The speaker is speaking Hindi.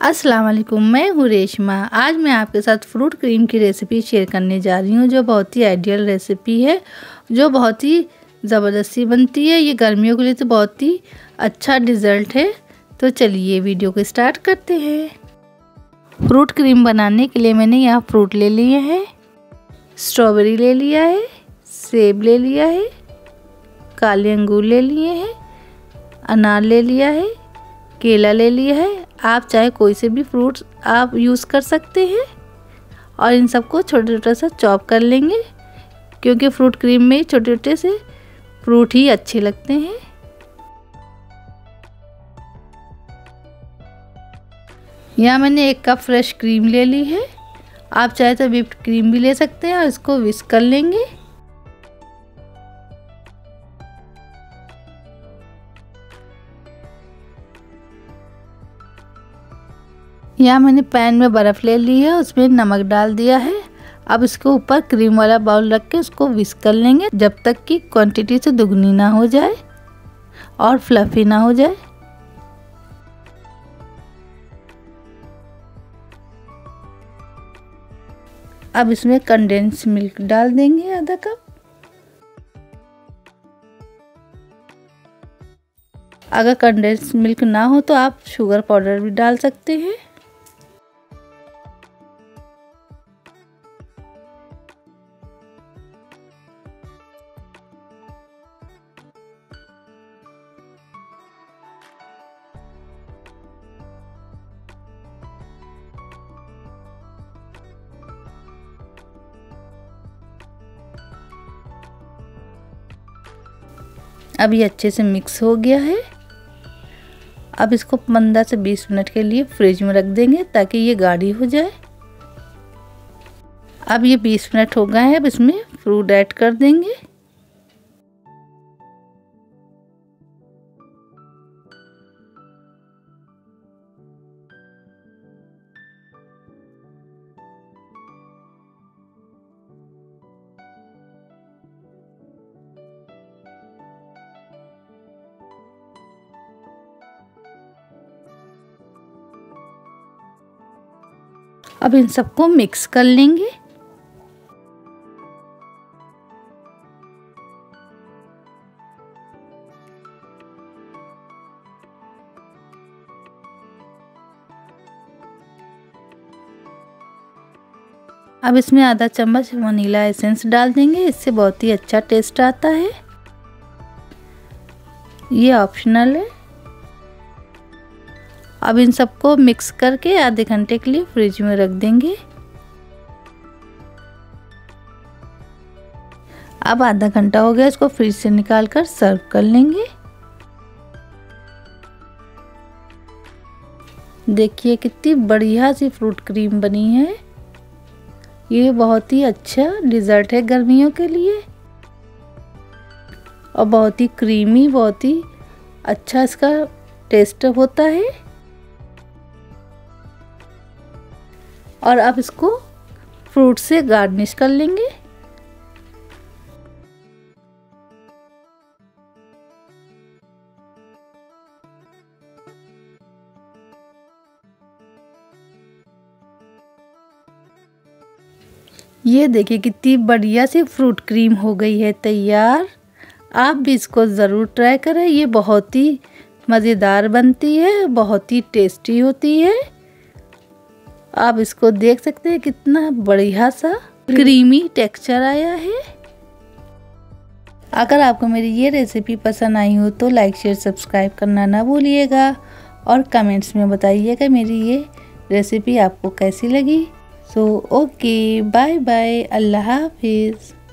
अस्सलाम वालेकुम, मैं हूँ रेशमा। आज मैं आपके साथ फ्रूट क्रीम की रेसिपी शेयर करने जा रही हूँ, जो बहुत ही आइडियल रेसिपी है, जो बहुत ही ज़बरदस्ती बनती है। ये गर्मियों के लिए तो बहुत ही अच्छा डिज़र्ट है। तो चलिए वीडियो को स्टार्ट करते हैं। फ्रूट क्रीम बनाने के लिए मैंने यहाँ फ्रूट ले लिए हैं। स्ट्रॉबेरी ले लिया है, सेब ले लिया है, काले अंगूर ले लिए हैं, अनार ले लिया है, केला ले लिया है। आप चाहे कोई से भी फ्रूट्स आप यूज़ कर सकते हैं। और इन सबको छोटा छोटा सा चॉप कर लेंगे, क्योंकि फ्रूट क्रीम में छोटे छोटे से फ्रूट ही अच्छे लगते हैं। यहाँ मैंने 1 कप फ्रेश क्रीम ले ली है। आप चाहे तो व्हिप्ड क्रीम भी ले सकते हैं और इसको विस्क कर लेंगे। यहाँ मैंने पैन में बर्फ़ ले ली है, उसमें नमक डाल दिया है। अब इसके ऊपर क्रीम वाला बाउल रख के उसको विस्क कर लेंगे, जब तक कि क्वांटिटी से दुगनी ना हो जाए और फ्लफी ना हो जाए। अब इसमें कंडेंस मिल्क डाल देंगे आधा कप। अगर कंडेंस मिल्क ना हो तो आप शुगर पाउडर भी डाल सकते हैं। अब ये अच्छे से मिक्स हो गया है। अब इसको 15 से 20 मिनट के लिए फ्रिज में रख देंगे, ताकि ये गाढ़ी हो जाए। अब ये 20 मिनट हो गए हैं। अब इसमें फ्रूट ऐड कर देंगे। अब इन सबको मिक्स कर लेंगे। अब इसमें आधा चम्मच वनीला एसेंस डाल देंगे, इससे बहुत ही अच्छा टेस्ट आता है। ये ऑप्शनल है। अब इन सबको मिक्स करके आधे घंटे के लिए फ्रिज में रख देंगे। अब आधा घंटा हो गया, इसको फ्रिज से निकाल कर सर्व कर लेंगे। देखिए कितनी बढ़िया सी फ्रूट क्रीम बनी है। ये बहुत ही अच्छा डिज़र्ट है गर्मियों के लिए, और बहुत ही क्रीमी, बहुत ही अच्छा इसका टेस्ट होता है। और अब इसको फ्रूट से गार्निश कर लेंगे। ये देखिए कितनी बढ़िया सी फ्रूट क्रीम हो गई है तैयार। आप भी इसको ज़रूर ट्राई करें। ये बहुत ही मज़ेदार बनती है, बहुत ही टेस्टी होती है। आप इसको देख सकते हैं कितना बढ़िया सा क्रीमी टेक्सचर आया है। अगर आपको मेरी ये रेसिपी पसंद आई हो तो लाइक शेयर सब्सक्राइब करना ना भूलिएगा, और कमेंट्स में बताइएगा मेरी ये रेसिपी आपको कैसी लगी। सो ओके, बाय बाय, अल्लाह हाफिज़।